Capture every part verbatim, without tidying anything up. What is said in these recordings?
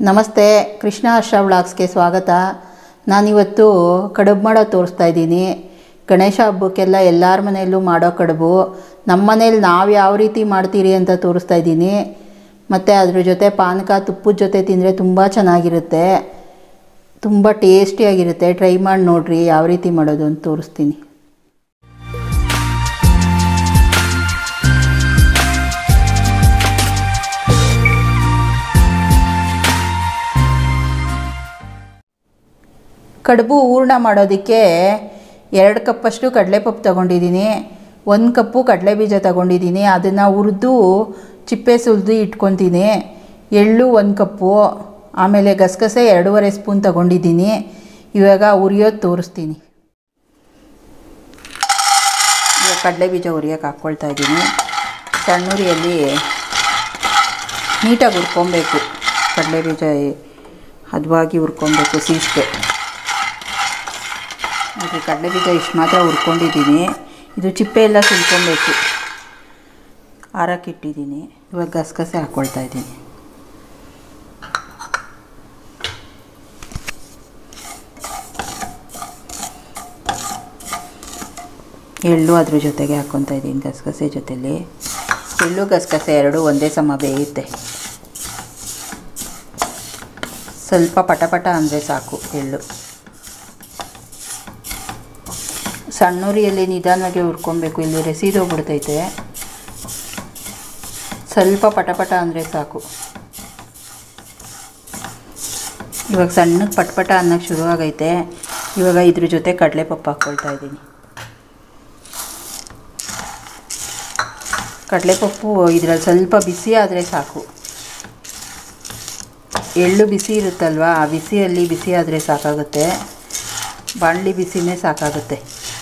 ನಮಸ್ತೆ, ಕೃಷ್ಣ ಹರ್ಷ ವ್ಲಾಗ್ಸ್ಗೆ ಸ್ವಾಗತ. ನಾನಿವತ್ತು ಕಡುಬು ಮಾಡೋದು ತೋರಿಸ್ತಾ ಇದ್ದೀನಿ. ಗಣೇಶ ಹಬ್ಬಕ್ಕೆಲ್ಲ ಎಲ್ಲರ ಮನೆಯಲ್ಲೂ ಮಾಡೋ ಕಡುಬು. ನಮ್ಮ ಮನೇಲಿ ನಾವು ಯಾವ ರೀತಿ ಮಾಡ್ತೀರಿ ಅಂತ ತೋರಿಸ್ತಾ ಇದ್ದೀನಿ. ಮತ್ತು ಅದ್ರ ಜೊತೆ ಪಾನಕ ತುಪ್ಪದ ಜೊತೆ ತಿಂದರೆ ತುಂಬ ಚೆನ್ನಾಗಿರುತ್ತೆ, ತುಂಬ ಟೇಸ್ಟಿಯಾಗಿರುತ್ತೆ. ಟ್ರೈ ಮಾಡಿ ನೋಡಿರಿ ಯಾವ ರೀತಿ ಮಾಡೋದು ಅಂತ ತೋರಿಸ್ತೀನಿ. ಕಡುಬು ಹೂರ್ಣ ಮಾಡೋದಕ್ಕೆ ಎರಡು ಕಪ್ಪಷ್ಟು ಕಡಲೆಪಪ್ಪು ತೊಗೊಂಡಿದ್ದೀನಿ, ಒಂದು ಕಪ್ಪು ಕಡಲೆಬೀಜ ತೊಗೊಂಡಿದ್ದೀನಿ. ಅದನ್ನು ಹುರಿದು ಚಿಪ್ಪೆ ಸುಲಿದು ಇಟ್ಕೊತೀನಿ. ಎಳ್ಳು ಒಂದು ಕಪ್ಪು, ಆಮೇಲೆ ಗಸಗಸೆ ಎರಡೂವರೆ ಸ್ಪೂನ್ ತೊಗೊಂಡಿದ್ದೀನಿ. ಇವಾಗ ಹುರಿಯೋದು ತೋರಿಸ್ತೀನಿ. ಇವಾಗ ಕಡಲೆಬೀಜ ಹುರಿಯೋಕೆ ಹಾಕ್ಕೊಳ್ತಾ ಇದ್ದೀನಿ. ಸಣ್ಣುರಿಯಲ್ಲಿ ನೀಟಾಗಿ ಹುರ್ಕೊಬೇಕು. ಕಡಲೆಬೀಜ ಹದವಾಗಿ ಹುರ್ಕೊಬೇಕು ಸೀಸ್ಗೆ. ನೋಡಿ, ಕಡಲೆಬೀಜ ಇಷ್ಟು ಮಾತ್ರ ಹುರ್ಕೊಂಡಿದ್ದೀನಿ. ಇದು ಚಿಪ್ಪೆ ಎಲ್ಲ ಸುಲ್ಕೊಬೇಕು. ಆರಕ್ಕಿಟ್ಟಿದ್ದೀನಿ. ಇವಾಗ ಗಸಗಸೆ ಹಾಕ್ಕೊಳ್ತಾ ಇದ್ದೀನಿ. ಎಳ್ಳು ಅದ್ರ ಜೊತೆಗೆ ಹಾಕ್ಕೊತಾ ಇದ್ದೀನಿ. ಗಸಗಸೆ ಜೊತೆಲಿ ಎಳ್ಳು ಗಸಗಸೆ ಎರಡು ಒಂದೇ ಸಮ ಬೇಯುತ್ತೆ. ಸ್ವಲ್ಪ ಪಟಪಟ ಅಂದರೆ ಸಾಕು ಎಳ್ಳು. ಸಣ್ಣೂರಿಯಲ್ಲಿ ನಿಧಾನವಾಗಿ ಹುರ್ಕೊಬೇಕು, ಇಲ್ಲಿ ರೆಸಿದೋಗ್ಬಿಡ್ತೈತೆ. ಸ್ವಲ್ಪ ಪಟಪಟ ಅಂದರೆ ಸಾಕು. ಇವಾಗ ಸಣ್ಣಗೆ ಪಟಪಟ ಅನ್ನೋಕ್ಕೆ ಶುರುವಾಗೈತೆ. ಇವಾಗ ಇದ್ರ ಜೊತೆ ಕಡಲೆಪಪ್ಪು ಹಾಕ್ಕೊಳ್ತಾ ಇದ್ದೀನಿ. ಕಡಲೆಪಪ್ಪು ಇದರಲ್ಲಿ ಸ್ವಲ್ಪ ಬಿಸಿ ಆದರೆ ಸಾಕು. ಎಳ್ಳು ಬಿಸಿ ಇರುತ್ತಲ್ವ, ಆ ಬಿಸಿಯಲ್ಲಿ ಬಿಸಿ ಆದರೆ ಸಾಕಾಗುತ್ತೆ. ಬಾಣಲಿ ಬಿಸಿನೇ ಸಾಕಾಗುತ್ತೆ.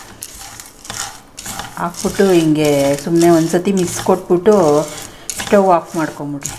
ಹಾಕ್ಬಿಟ್ಟು ಹಿಂಗೆ ಸುಮ್ಮನೆ ಒಂದು ಸತಿ ಮಿಕ್ಸ್ ಕೊಟ್ಬಿಟ್ಟು ಸ್ಟವ್ ಆಫ್ ಮಾಡ್ಕೊಂಬಿಡ್ರಿ.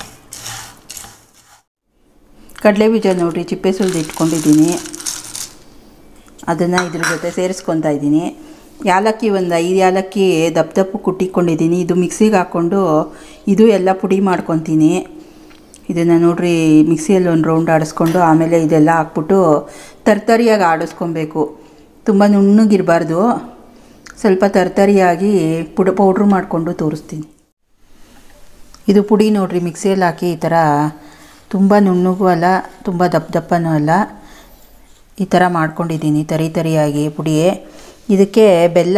ಕಡಲೆಬೀಜ ನೋಡಿರಿ ಚಿಪ್ಪೆ ಸುಲಿದು ಇಟ್ಕೊಂಡಿದ್ದೀನಿ. ಅದನ್ನು ಇದ್ರ ಜೊತೆ ಸೇರಿಸ್ಕೊತಾ ಇದ್ದೀನಿ. ಯಾಲಕ್ಕಿ ಒಂದು ಐದು ಯಾಲಕ್ಕಿ ದಪ್ಪ ದಪ್ಪು ಕುಟ್ಟಿಕೊಂಡಿದ್ದೀನಿ. ಇದು ಮಿಕ್ಸಿಗೆ ಹಾಕ್ಕೊಂಡು ಇದು ಎಲ್ಲ ಪುಡಿ ಮಾಡ್ಕೊತೀನಿ. ಇದನ್ನು ನೋಡಿರಿ ಮಿಕ್ಸಿಯಲ್ಲಿ ಒಂದು ರೌಂಡ್ ಆಡಿಸ್ಕೊಂಡು ಆಮೇಲೆ ಇದೆಲ್ಲ ಹಾಕ್ಬಿಟ್ಟು ತರ್ತರಿಯಾಗಿ ಆಡಿಸ್ಕೊಬೇಕು. ತುಂಬ ನುಣ್ಣಗಿರಬಾರ್ದು, ಸ್ವಲ್ಪ ತರ್ತರಿಯಾಗಿ ಪುಡಿ ಪೌಡ್ರು ಮಾಡಿಕೊಂಡು ತೋರಿಸ್ತೀನಿ. ಇದು ಪುಡಿ ನೋಡಿರಿ ಮಿಕ್ಸಿಯಲ್ಲಿ ಹಾಕಿ ಈ ಥರ ತುಂಬ ನುಣ್ಣಗೂ ಅಲ್ಲ ತುಂಬ ದಪ್ಪ ದಪ್ಪನೂ ಅಲ್ಲ, ಈ ಥರ ಮಾಡ್ಕೊಂಡಿದ್ದೀನಿ ತರಿ ತರಿಯಾಗಿ ಪುಡಿ. ಇದಕ್ಕೆ ಬೆಲ್ಲ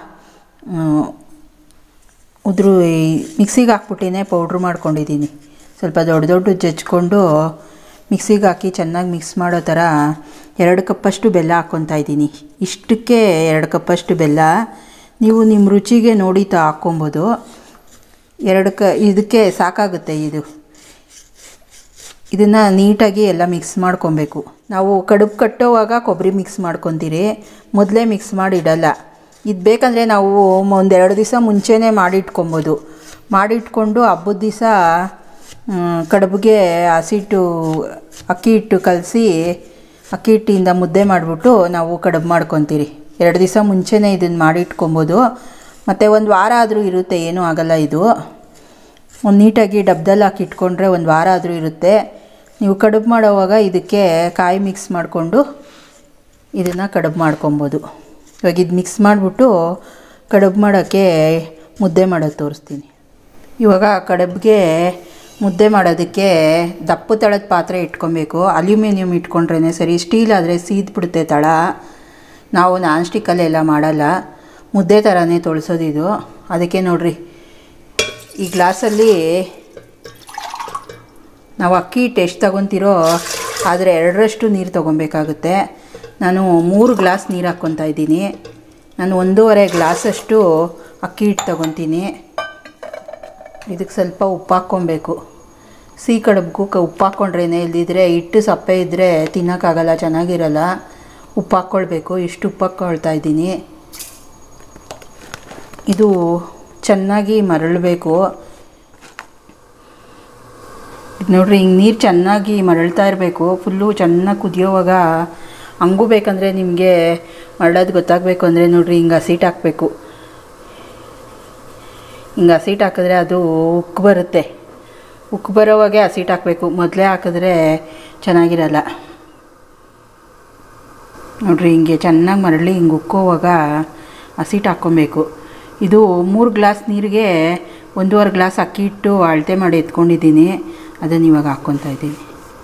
ಉದ್ರು ಮಿಕ್ಸಿಗೆ ಹಾಕ್ಬಿಟ್ಟಿನೇ ಪೌಡ್ರು ಮಾಡ್ಕೊಂಡಿದ್ದೀನಿ. ಸ್ವಲ್ಪ ದೊಡ್ಡ ದೊಡ್ಡ ಜಜ್ಕೊಂಡು ಮಿಕ್ಸಿಗೆ ಹಾಕಿ ಚೆನ್ನಾಗಿ ಮಿಕ್ಸ್ ಮಾಡೋ ಥರ ಎರಡು ಕಪ್ಪಷ್ಟು ಬೆಲ್ಲ ಹಾಕ್ಕೊತಾ ಇದ್ದೀನಿ. ಇಷ್ಟಕ್ಕೆ ಎರಡು ಕಪ್ಪಷ್ಟು ಬೆಲ್ಲ. ನೀವು ನಿಮ್ಮ ರುಚಿಗೆ ನೋಡಿ ತ ಹಾಕ್ಕೊಬೋದು. ಎರಡು ಕ ಇದಕ್ಕೆ ಸಾಕಾಗುತ್ತೆ ಇದು. ಇದನ್ನು ನೀಟಾಗಿ ಎಲ್ಲ ಮಿಕ್ಸ್ ಮಾಡ್ಕೊಬೇಕು. ನಾವು ಕಡುಬು ಕಟ್ಟೋವಾಗ ಕೊಬ್ಬರಿ ಮಿಕ್ಸ್ ಮಾಡ್ಕೊತೀರಿ, ಮೊದಲೇ ಮಿಕ್ಸ್ ಮಾಡಿ ಇಡಲ್ಲ. ಇದು ಬೇಕಂದರೆ ನಾವು ಒಂದೆರಡು ದಿವಸ ಮುಂಚೆನೇ ಮಾಡಿಟ್ಕೊಬೋದು. ಮಾಡಿಟ್ಕೊಂಡು ಹಬ್ಬದ ದಿವಸ ಕಡುಬಿಗೆ ಹಸಿಟ್ಟು ಅಕ್ಕಿ ಹಿಟ್ಟು ಕಲಸಿ ಅಕ್ಕಿ ಹಿಟ್ಟಿಂದ ಮುದ್ದೆ ಮಾಡಿಬಿಟ್ಟು ನಾವು ಕಡುಬು ಮಾಡ್ಕೊತೀರಿ. ಎರಡು ದಿವಸ ಮುಂಚೆನೇ ಇದನ್ನು ಮಾಡಿಟ್ಕೊಬೋದು. ಮತ್ತು ಒಂದು ವಾರ ಆದರೂ ಇರುತ್ತೆ, ಏನೂ ಆಗಲ್ಲ. ಇದು ಒಂದು ನೀಟಾಗಿ ಡಬ್ದಲ್ಲಿ ಹಾಕಿ ಇಟ್ಕೊಂಡ್ರೆ ಒಂದು ವಾರ ಆದರೂ ಇರುತ್ತೆ. ನೀವು ಕಡುಬು ಮಾಡೋವಾಗ ಇದಕ್ಕೆ ಕಾಯಿ ಮಿಕ್ಸ್ ಮಾಡಿಕೊಂಡು ಇದನ್ನು ಕಡುಬು ಮಾಡ್ಕೊಬೋದು. ಇವಾಗ ಇದು ಮಿಕ್ಸ್ ಮಾಡಿಬಿಟ್ಟು ಕಡುಬು ಮಾಡೋಕ್ಕೆ ಮುದ್ದೆ ಮಾಡೋದು ತೋರಿಸ್ತೀನಿ. ಇವಾಗ ಕಡುಬಿಗೆ ಮುದ್ದೆ ಮಾಡೋದಕ್ಕೆ ದಪ್ಪ ತಳದ ಪಾತ್ರೆ ಇಟ್ಕೊಬೇಕು. ಅಲ್ಯೂಮಿನಿಯಂ ಇಟ್ಕೊಂಡ್ರೇ ಸರಿ, ಸ್ಟೀಲ್ ಆದರೆ ಸೀದ್ಬಿಡುತ್ತೆ ತಳ. ನಾವು ನಾನ್ ಸ್ಟಿಕ್ಕಲ್ಲೆಲ್ಲ ಮಾಡಲ್ಲ, ಮುದ್ದೆ ಥರನೇ ತೊಳ್ಸೋದಿದು. ಅದಕ್ಕೆ ನೋಡಿರಿ ಈ ಗ್ಲಾಸಲ್ಲಿ ನಾವು ಅಕ್ಕಿ ಹಿಟ್ಟು ಎಷ್ಟು ತೊಗೊತಿರೋ ಆದರೆ ಎರಡರಷ್ಟು ನೀರು ತೊಗೊಬೇಕಾಗುತ್ತೆ. ನಾನು ಮೂರು ಗ್ಲಾಸ್ ನೀರು ಹಾಕ್ಕೊತಾ ಇದ್ದೀನಿ. ನಾನು ಒಂದೂವರೆ ಗ್ಲಾಸಷ್ಟು ಅಕ್ಕಿ ಹಿಟ್ಟು ತೊಗೊತೀನಿ. ಇದಕ್ಕೆ ಸ್ವಲ್ಪ ಉಪ್ಪು ಹಾಕ್ಕೊಬೇಕು. ಸಿಹಿ ಕಡುಬಿಗೂ ಕ ಉಪ್ಪು ಹಾಕ್ಕೊಂಡ್ರೇ, ಇಲ್ದಿದ್ರೆ ಹಿಟ್ಟು ಸಪ್ಪೆ ಇದ್ದರೆ ತಿನ್ನೋಕ್ಕಾಗಲ್ಲ, ಚೆನ್ನಾಗಿರಲ್ಲ. ಉಪ್ಪು ಹಾಕ್ಕೊಳ್ಬೇಕು. ಇಷ್ಟು ಉಪ್ಪು ಹಾಕ್ಕೊಳ್ತಾ ಇದ್ದೀನಿ. ಇದು ಚೆನ್ನಾಗಿ ಮರಳಬೇಕು. ನೋಡಿರಿ ಹಿಂಗೆ ನೀರು ಚೆನ್ನಾಗಿ ಮರಳ್ತಾ ಇರಬೇಕು. ಫುಲ್ಲು ಚೆನ್ನಾಗಿ ಕುದಿಯೋವಾಗ ಹಂಗೂ ಬೇಕಂದರೆ ನಿಮಗೆ ಮರಳೋದು ಗೊತ್ತಾಗಬೇಕು ಅಂದರೆ ನೋಡಿರಿ ಹಿಂಗೆ ಹಸಿಟ್ಟು ಹಾಕಬೇಕು. ಹಿಂಗೆ ಹಸಿಟ್ಟು ಹಾಕಿದ್ರೆ ಅದು ಉಕ್ಕು ಬರುತ್ತೆ. ಉಕ್ಕು ಬರೋವಾಗೆ ಹಸಿಟ್ಟು ಹಾಕಬೇಕು, ಮೊದಲೇ ಹಾಕಿದ್ರೆ ಚೆನ್ನಾಗಿರಲ್ಲ. ನೋಡಿರಿ ಹಿಂಗೆ ಚೆನ್ನಾಗಿ ಮರಳಿ ಹಿಂಗೆ ಉಕ್ಕೋವಾಗ ಹಸಿಟ್ಟು ಹಾಕ್ಕೊಬೇಕು. ಇದು ಮೂರು ಗ್ಲಾಸ್ ನೀರಿಗೆ ಒಂದೂವರೆ ಗ್ಲಾಸ್ ಅಕ್ಕಿ ಇಟ್ಟು ಅಳತೆ ಮಾಡಿ ಎತ್ಕೊಂಡಿದ್ದೀನಿ, ಅದನ್ನು ಇವಾಗ ಹಾಕ್ಕೊತಾ ಇದ್ದೀನಿ.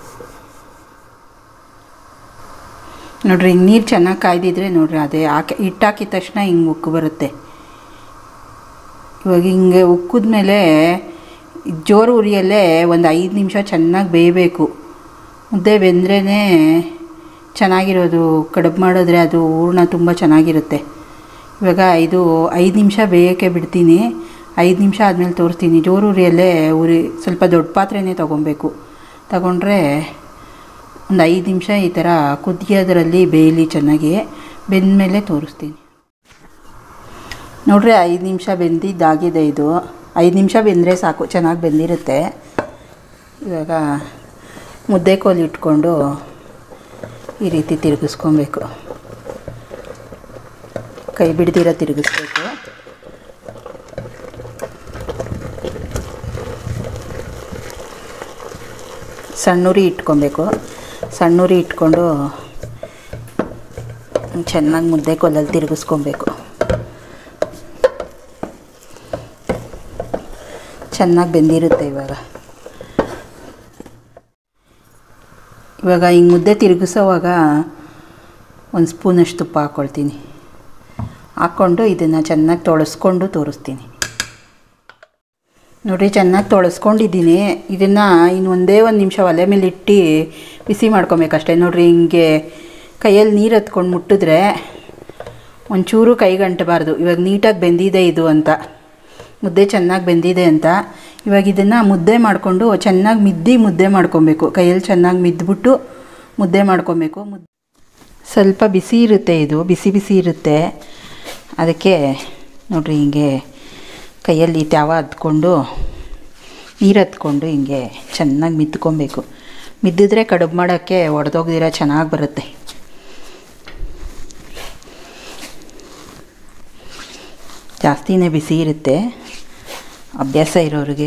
ನೋಡಿರಿ ಹಿಂಗೆ ನೀರು ಚೆನ್ನಾಗಿ ಕಾಯ್ದಿದ್ರೆ ನೋಡಿರಿ ಅದೇ ಹಾಕಿ ಹಿಟ್ಟು ಹಾಕಿದ ತಕ್ಷಣ ಹಿಂಗೆ ಉಕ್ಕು ಬರುತ್ತೆ. ಇವಾಗ ಹಿಂಗೆ ಉಕ್ಕಿದ್ಮೇಲೆ ಜೋರು ಉರಿಯಲ್ಲೇ ಒಂದು ಐದು ನಿಮಿಷ ಚೆನ್ನಾಗಿ ಬೇಯಬೇಕು. ಮುದ್ದೆ ಬೆಂದ್ರೇ ಚೆನ್ನಾಗಿರೋದು, ಕಡುಬು ಮಾಡಿದ್ರೆ ಅದು ಹೂರ್ಣ ತುಂಬ ಚೆನ್ನಾಗಿರುತ್ತೆ. ಇವಾಗ ಇದು ಐದು ನಿಮಿಷ ಬೇಯೋಕ್ಕೆ ಬಿಡ್ತೀನಿ. ಐದು ನಿಮಿಷ ಆದಮೇಲೆ ತೋರಿಸ್ತೀನಿ. ಜೋರು ಉರಿಯಲ್ಲೇ ಉರಿ ಸ್ವಲ್ಪ ದೊಡ್ಡ ಪಾತ್ರೆನೇ ತೊಗೊಬೇಕು. ತಗೊಂಡ್ರೆ ಒಂದು ಐದು ನಿಮಿಷ ಈ ಥರ ಕುದಿಯೋದ್ರಲ್ಲಿ ಬೇಯಲಿ ಚೆನ್ನಾಗಿ. ಬೆಂದಮೇಲೆ ತೋರಿಸ್ತೀನಿ. ನೋಡ್ರಿ ಐದು ನಿಮಿಷ ಬೆಂದಿದ್ದಾಗಿದೆ. ಇದು ಐದು ನಿಮಿಷ ಬೆಂದರೆ ಸಾಕು, ಚೆನ್ನಾಗಿ ಬೆಂದಿರುತ್ತೆ. ಇವಾಗ ಮುದ್ದೆ ಕೋಲು ಇಟ್ಕೊಂಡು ಈ ರೀತಿ ತಿರುಗಿಸ್ಕೊಬೇಕು, ಕೈ ಬಿಡ್ದಿರ ತಿರುಗಿಸ್ಬೇಕು. ಸಣ್ಣುರಿ ಇಟ್ಕೊಬೇಕು. ಸಣ್ಣುರಿ ಇಟ್ಕೊಂಡು ಚೆನ್ನಾಗಿ ಮುದ್ದೆ ಕೋಲಲ್ಲಿ ತಿರುಗಿಸ್ಕೊಬೇಕು. ಚೆನ್ನಾಗಿ ಬೆಂದಿರುತ್ತೆ. ಇವಾಗ ಇವಾಗ ಹಿಂಗೆ ಮುದ್ದೆ ತಿರುಗಿಸೋವಾಗ ಒಂದು ಸ್ಪೂನಷ್ಟು ತುಪ್ಪ ಹಾಕ್ಕೊಳ್ತೀನಿ. ಹಾಕ್ಕೊಂಡು ಇದನ್ನು ಚೆನ್ನಾಗಿ ತೊಳಸ್ಕೊಂಡು ತೋರಿಸ್ತೀನಿ. ನೋಡಿ ಚೆನ್ನಾಗಿ ತೊಳಸ್ಕೊಂಡಿದ್ದೀನಿ. ಇದನ್ನು ಇನ್ನು ಒಂದೇ ಒಂದು ನಿಮಿಷ ಒಲೆ ಮೇಲೆ ಇಟ್ಟು ಬಿಸಿ ಮಾಡ್ಕೊಬೇಕಷ್ಟೇ. ನೋಡಿರಿ ಹಿಂಗೆ ಕೈಯಲ್ಲಿ ನೀರು ಹತ್ಕೊಂಡು ಮುಟ್ಟಿದ್ರೆ ಒಂಚೂರು ಕೈಗಂಟಬಾರ್ದು. ಇವಾಗ ನೀಟಾಗಿ ಬೆಂದಿದೆ ಇದು ಅಂತ, ಮುದ್ದೆ ಚೆನ್ನಾಗಿ ಬೆಂದಿದೆ ಅಂತ. ಇವಾಗ ಇದನ್ನು ಮುದ್ದೆ ಮಾಡಿಕೊಂಡು ಚೆನ್ನಾಗಿ ಮಿದ್ದಿ ಮುದ್ದೆ ಮಾಡ್ಕೊಬೇಕು. ಕೈಯಲ್ಲಿ ಚೆನ್ನಾಗಿ ಮಿದ್ಬಿಟ್ಟು ಮುದ್ದೆ ಮಾಡ್ಕೊಬೇಕು. ಮುದ್ದೆ ಸ್ವಲ್ಪ ಬಿಸಿ ಇರುತ್ತೆ, ಇದು ಬಿಸಿ ಬಿಸಿ ಇರುತ್ತೆ. ಅದಕ್ಕೆ ನೋಡಿರಿ ಹಿಂಗೆ ಕೈಯಲ್ಲಿ ತ್ಯಾವ ಹತ್ಕೊಂಡು ನೀರು ಹತ್ಕೊಂಡು ಹಿಂಗೆ ಚೆನ್ನಾಗಿ ಮಿದ್ಕೊಬೇಕು. ಮಿದ್ದಿದ್ರೆ ಕಡುಬು ಮಾಡೋಕ್ಕೆ ಒಡೆದೋಗ್ದಿರ ಚೆನ್ನಾಗಿ ಬರುತ್ತೆ. ಜಾಸ್ತಿನೇ ಬಿಸಿ ಇರುತ್ತೆ ಅಭ್ಯಾಸ ಇರೋರಿಗೆ.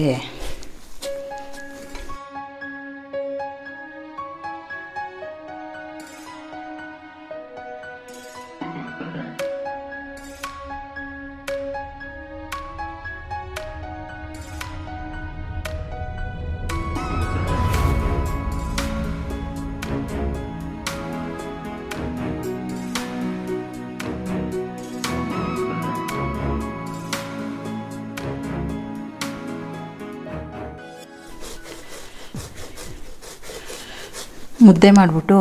ಮುದ್ದೆ ಮಾಡಿಬಿಟ್ಟು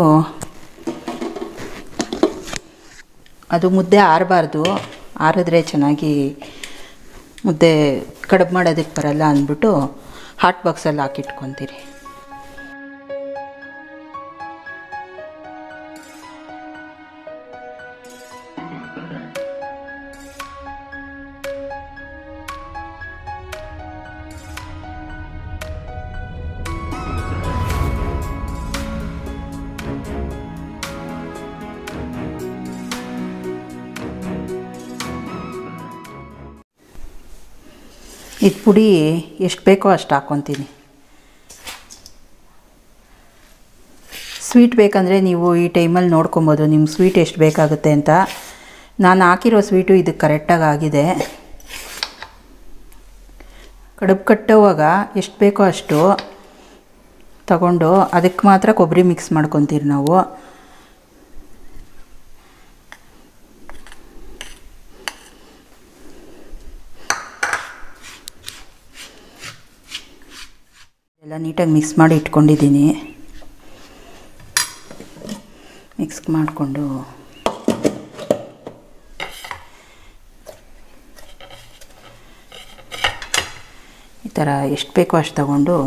ಅದು ಮುದ್ದೆ ಆರಬಾರ್ದು, ಆರಿದ್ರೆ ಚೆನ್ನಾಗಿ ಮುದ್ದೆ ಕಡುಬು ಮಾಡೋದಕ್ಕೆ ಬರಲ್ಲ ಅಂದ್ಬಿಟ್ಟು ಹಾಟ್ ಬಾಕ್ಸಲ್ಲಿ ಹಾಕಿಟ್ಕೊತೀರಿ. ಇದು ಪುಡಿ ಎಷ್ಟು ಬೇಕೋ ಅಷ್ಟು ಹಾಕ್ಕೊತೀನಿ. ಸ್ವೀಟ್ ಬೇಕಂದರೆ ನೀವು ಈ ಟೈಮಲ್ಲಿ ನೋಡ್ಕೊಬೋದು ನಿಮ್ಗೆ ಸ್ವೀಟ್ ಎಷ್ಟು ಬೇಕಾಗುತ್ತೆ ಅಂತ. ನಾನು ಹಾಕಿರೋ ಸ್ವೀಟು ಇದಕ್ಕೆ ಕರೆಕ್ಟಾಗಿ ಆಗಿದೆ. ಕಡುಬು ಕಟ್ಟೋವಾಗ ಎಷ್ಟು ಬೇಕೋ ಅಷ್ಟು ತಗೊಂಡು ಅದಕ್ಕೆ ಮಾತ್ರ ಕೊಬ್ಬರಿ ಮಿಕ್ಸ್ ಮಾಡ್ಕೊತೀರಿ ನಾವು. ಎಲ್ಲ ನೀಟಾಗಿ ಮಿಕ್ಸ್ ಮಾಡಿ ಇಟ್ಕೊಂಡಿದ್ದೀನಿ. ಮಿಕ್ಸ್ ಮಾಡಿಕೊಂಡು ಈ ಥರ ಎಷ್ಟು ಬೇಕೋ ಅಷ್ಟು ತಗೊಂಡು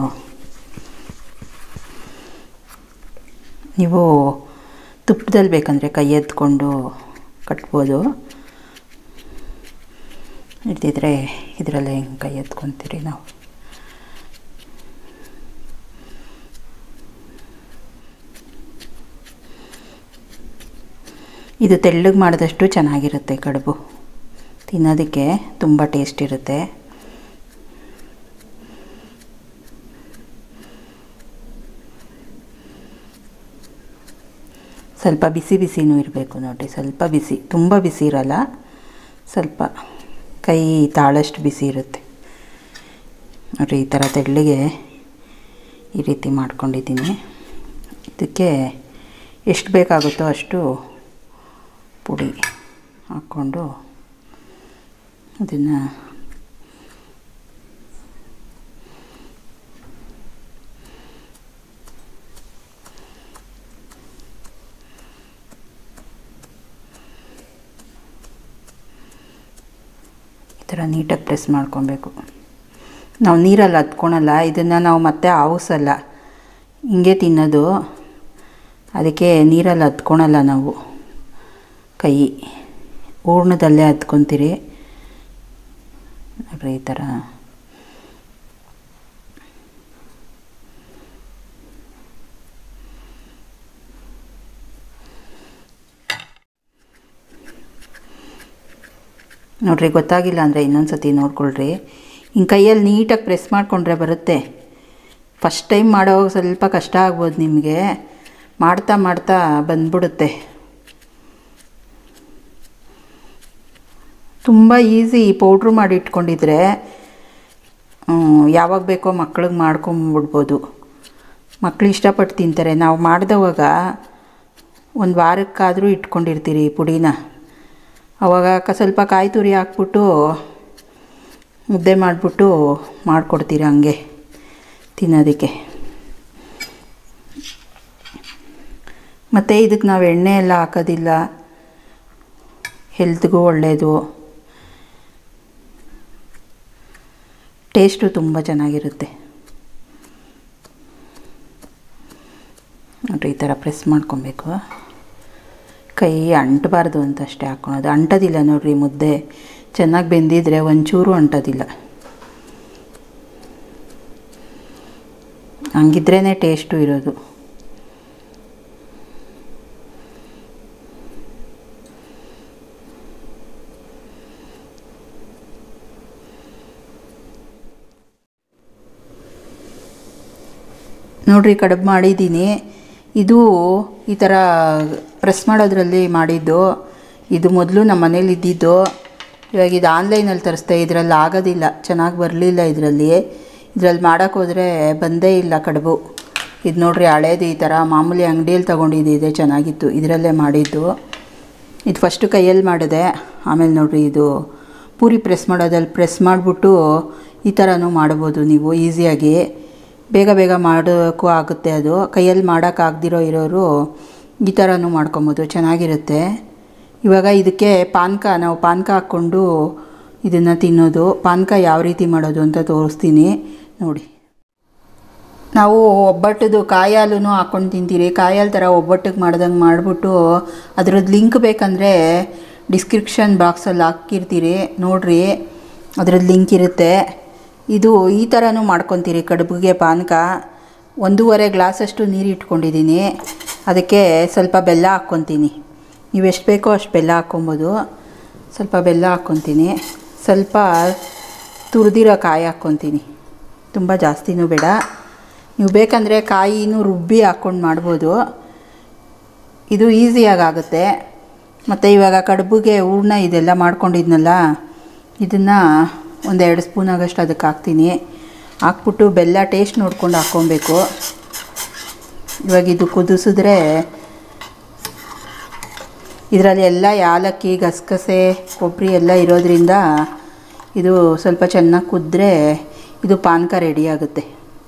ನೀವು ತುಪ್ಪದಲ್ಲಿ ಬೇಕಂದರೆ ಕೈ ಎತ್ಕೊಂಡು ಕಟ್ಬೋದು. ಇರ್ತಿದ್ರೆ ಇದರಲ್ಲೇ ಹಿಂಗೆ ಕೈ ಎತ್ಕೊತೀರಿ ನಾವು. ಇದು ತೆಳ್ಳಗೆ ಮಾಡಿದಷ್ಟು ಚೆನ್ನಾಗಿರುತ್ತೆ ಕಡುಬು, ತಿನ್ನೋದಕ್ಕೆ ತುಂಬ ಟೇಸ್ಟ್ ಇರುತ್ತೆ. ಸ್ವಲ್ಪ ಬಿಸಿ ಬಿಸಿನೂ ಇರಬೇಕು ನೋಡಿರಿ, ಸ್ವಲ್ಪ ಬಿಸಿ, ತುಂಬ ಬಿಸಿ ಇರಲ್ಲ, ಸ್ವಲ್ಪ ಕೈ ತಾಳಷ್ಟು ಬಿಸಿ ಇರುತ್ತೆ ನೋಡಿರಿ. ಈ ಥರ ತೆಳ್ಳಗೆ ಈ ರೀತಿ ಮಾಡ್ಕೊಂಡಿದ್ದೀನಿ. ಇದಕ್ಕೆ ಎಷ್ಟು ಬೇಕಾಗುತ್ತೋ ಅಷ್ಟು ಪುಡಿ ಹಾಕ್ಕೊಂಡು ಅದನ್ನು ಈ ಥರ ನೀಟಾಗಿ ಪ್ರೆಸ್ ಮಾಡ್ಕೊಬೇಕು. ನಾವು ನೀರಲ್ಲಿ ಹತ್ಕೊಳಲ್ಲ, ಇದನ್ನು ನಾವು ಮತ್ತೆ ಆವಿಸಲ್ಲ, ಹಿಂಗೆ ತಿನ್ನೋದು. ಅದಕ್ಕೆ ನೀರಲ್ಲಿ ಹತ್ಕೊಳಲ್ಲ ನಾವು, ಕೈ ಹೂರ್ಣದಲ್ಲೇ ಹತ್ಕೊತೀರಿ ನೋಡ್ರಿ. ಈ ಥರ ನೋಡ್ರಿ, ಗೊತ್ತಾಗಿಲ್ಲ ಅಂದರೆ ಇನ್ನೊಂದು ಸತಿ ನೋಡ್ಕೊಳ್ರಿ. ಹಿಂಗೆ ಕೈಯಲ್ಲಿ ನೀಟಾಗಿ ಪ್ರೆಸ್ ಮಾಡಿಕೊಂಡ್ರೆ ಬರುತ್ತೆ. ಫಸ್ಟ್ ಟೈಮ್ ಮಾಡೋವಾಗ ಸ್ವಲ್ಪ ಕಷ್ಟ ಆಗ್ಬೋದು ನಿಮಗೆ, ಮಾಡ್ತಾ ಮಾಡ್ತಾ ಬಂದ್ಬಿಡುತ್ತೆ. ತುಂಬ ಈಸಿ. ಪೌಡ್ರು ಮಾಡಿ ಇಟ್ಕೊಂಡಿದ್ರೆ ಯಾವಾಗ ಬೇಕೋ ಮಕ್ಳಿಗೆ ಮಾಡ್ಕೊಂಬಿಡ್ಬೋದು. ಮಕ್ಕಳು ಇಷ್ಟಪಟ್ಟು ತಿಂತಾರೆ. ನಾವು ಮಾಡಿದವಾಗ ಒಂದು ವಾರಕ್ಕಾದರೂ ಇಟ್ಕೊಂಡಿರ್ತೀರಿ ಪುಡಿನ. ಆವಾಗ ಸ್ವಲ್ಪ ಕಾಯಿ ತುರಿ ಹಾಕ್ಬಿಟ್ಟು ಮುದ್ದೆ ಮಾಡಿಬಿಟ್ಟು ಮಾಡಿಕೊಡ್ತೀರ ಹಂಗೆ ತಿನ್ನೋದಕ್ಕೆ. ಮತ್ತು ಇದಕ್ಕೆ ನಾವು ಎಣ್ಣೆ ಎಲ್ಲ ಹಾಕೋದಿಲ್ಲ, ಹೆಲ್ತ್ಗೂ ಒಳ್ಳೆಯದು, ಟೇಸ್ಟು ತುಂಬ ಚೆನ್ನಾಗಿರುತ್ತೆ ನೋಡಿರಿ. ಈ ಥರ ಪ್ರೆಸ್ ಮಾಡ್ಕೊಬೇಕು. ಕೈ ಅಂಟಬಾರ್ದು ಅಂತ ಅಷ್ಟೇ ಹಾಕ್ಕೊಳೋದು. ಅಂಟೋದಿಲ್ಲ ನೋಡಿರಿ, ಮುದ್ದೆ ಚೆನ್ನಾಗಿ ಬೆಂದಿದ್ರೆ ಒಂಚೂರು ಅಂಟೋದಿಲ್ಲ. ಹಂಗಿದ್ರೇ ಟೇಸ್ಟು ಇರೋದು. ನೋಡಿರಿ, ಕಡುಬು ಮಾಡಿದ್ದೀನಿ. ಇದು ಈ ಥರ ಪ್ರೆಸ್ ಮಾಡೋದ್ರಲ್ಲಿ ಮಾಡಿದ್ದು. ಇದು ಮೊದಲು ನಮ್ಮ ಮನೇಲಿ ಇದ್ದಿದ್ದು. ಇವಾಗ ಇದು ಆನ್ಲೈನಲ್ಲಿ ತರಿಸ್ದೆ. ಇದರಲ್ಲಿ ಆಗೋದಿಲ್ಲ, ಚೆನ್ನಾಗಿ ಬರಲಿಲ್ಲ ಇದರಲ್ಲಿ. ಇದರಲ್ಲಿ ಮಾಡೋಕ್ಕೋದ್ರೆ ಬಂದೇ ಇಲ್ಲ ಕಡುಬು. ಇದು ನೋಡಿರಿ, ಹಳೇದು. ಈ ಥರ ಮಾಮೂಲಿ ಅಂಗಡಿಯಲ್ಲಿ ತೊಗೊಂಡಿದ್ದಿದೆ, ಚೆನ್ನಾಗಿತ್ತು. ಇದರಲ್ಲೇ ಮಾಡಿದ್ದು. ಇದು ಫಸ್ಟು ಕೈಯಲ್ಲಿ ಮಾಡಿದೆ. ಆಮೇಲೆ ನೋಡಿರಿ, ಇದು ಪೂರಿ ಪ್ರೆಸ್ ಮಾಡೋದಲ್ಲಿ ಪ್ರೆಸ್ ಮಾಡಿಬಿಟ್ಟು ಈ ಥರನೂ ಮಾಡ್ಬೋದು ನೀವು ಈಸಿಯಾಗಿ. ಬೇಗ ಬೇಗ ಮಾಡೋಕ್ಕೂ ಆಗುತ್ತೆ. ಅದು ಕೈಯಲ್ಲಿ ಮಾಡೋಕ್ಕಾಗ್ದಿರೋ ಇರೋರು ಈ ಥರನೂ ಮಾಡ್ಕೊಬೋದು, ಚೆನ್ನಾಗಿರುತ್ತೆ. ಇವಾಗ ಇದಕ್ಕೆ ಪಾನಕ, ನಾವು ಪಾನಕ ಹಾಕ್ಕೊಂಡು ಇದನ್ನು ತಿನ್ನೋದು. ಪಾನಕ ಯಾವ ರೀತಿ ಮಾಡೋದು ಅಂತ ತೋರಿಸ್ತೀನಿ ನೋಡಿ. ನಾವು ಒಬ್ಬಟ್ಟದು ಕಾಯಿ ಹಾಲೂ ಹಾಕ್ಕೊಂಡು ತಿಂತೀರಿ. ಕಾಯಿ ಹಾಲು ಥರ ಒಬ್ಬಟ್ಟಿಗೆ ಮಾಡ್ದಂಗೆ ಮಾಡಿಬಿಟ್ಟು ಅದ್ರದ್ದು ಲಿಂಕ್ ಬೇಕಂದರೆ ಡಿಸ್ಕ್ರಿಪ್ಷನ್ ಬಾಕ್ಸಲ್ಲಿ ಹಾಕಿರ್ತೀರಿ ನೋಡಿರಿ, ಅದ್ರದ್ದು ಲಿಂಕ್ ಇರುತ್ತೆ. ಇದು ಈ ಥರನೂ ಮಾಡ್ಕೊತೀರಿ ಕಡುಬಿಗೆ ಪಾನಕ. ಒಂದೂವರೆ ಗ್ಲಾಸಷ್ಟು ನೀರು ಇಟ್ಕೊಂಡಿದ್ದೀನಿ. ಅದಕ್ಕೆ ಸ್ವಲ್ಪ ಬೆಲ್ಲ ಹಾಕ್ಕೊತೀನಿ. ನೀವು ಎಷ್ಟು ಬೇಕೋ ಅಷ್ಟು ಬೆಲ್ಲ ಹಾಕ್ಕೊಬೋದು. ಸ್ವಲ್ಪ ಬೆಲ್ಲ ಹಾಕ್ಕೊತೀನಿ. ಸ್ವಲ್ಪ ತುರಿದಿರೋ ಕಾಯಿ ಹಾಕ್ಕೊತೀನಿ, ತುಂಬ ಜಾಸ್ತಿನೂ ಬೇಡ. ನೀವು ಬೇಕಂದರೆ ಕಾಯಿನೂ ರುಬ್ಬಿ ಹಾಕ್ಕೊಂಡು ಮಾಡ್ಬೋದು. ಇದು ಈಸಿಯಾಗಿ ಆಗುತ್ತೆ. ಮತ್ತು ಇವಾಗ ಕಡುಬಿಗೆ ಹೂರ್ಣ ಇದೆಲ್ಲ ಮಾಡ್ಕೊಂಡಿದ್ನಲ್ಲ, ಇದನ್ನು ಒಂದೆರಡು ಸ್ಪೂನ್ ಆಗೋಷ್ಟು ಅದಕ್ಕೆ ಹಾಕ್ತೀನಿ. ಹಾಕ್ಬಿಟ್ಟು ಬೆಲ್ಲ ಟೇಸ್ಟ್ ನೋಡ್ಕೊಂಡು ಹಾಕ್ಕೊಬೇಕು. ಇವಾಗ ಇದು ಕುದಿಸಿದ್ರೆ ಇದರಲ್ಲಿ ಎಲ್ಲ ಯಾಲಕ್ಕಿ, ಗಸಗಸೆ, ಕೊಬ್ಬರಿ ಎಲ್ಲ ಇರೋದ್ರಿಂದ ಇದು ಸ್ವಲ್ಪ ಚೆನ್ನಾಗಿ ಕುದ್ರೆ ಇದು ಪಾನಕ ರೆಡಿ ಆಗುತ್ತೆ.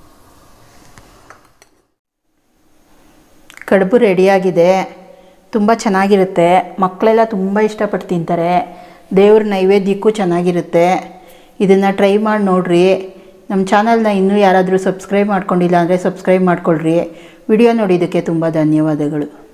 ಕಡುಬು ರೆಡಿಯಾಗಿದೆ. ತುಂಬ ಚೆನ್ನಾಗಿರುತ್ತೆ. ಮಕ್ಕಳೆಲ್ಲ ತುಂಬ ಇಷ್ಟಪಟ್ಟು ತಿಂತಾರೆ. ದೇವ್ರ ನೈವೇದ್ಯಕ್ಕೂ ಚೆನ್ನಾಗಿರುತ್ತೆ. ಇದನ್ನು ಟ್ರೈ ಮಾಡಿ ನೋಡಿರಿ. ನಮ್ಮ ಚಾನಲ್ನ ಇನ್ನೂ ಯಾರಾದರೂ ಸಬ್ಸ್ಕ್ರೈಬ್ ಮಾಡ್ಕೊಂಡಿಲ್ಲ ಅಂದರೆ ಸಬ್ಸ್ಕ್ರೈಬ್ ಮಾಡ್ಕೊಳ್ರಿ. ವಿಡಿಯೋ ನೋಡಿದ್ದಕ್ಕೆ ತುಂಬ ಧನ್ಯವಾದಗಳು.